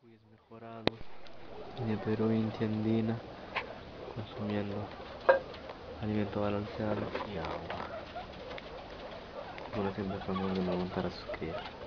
es mejorado de Perú India andina, consumiendo alimento balanceado y agua. Bueno, siempre fue amor de preguntar a suscribir.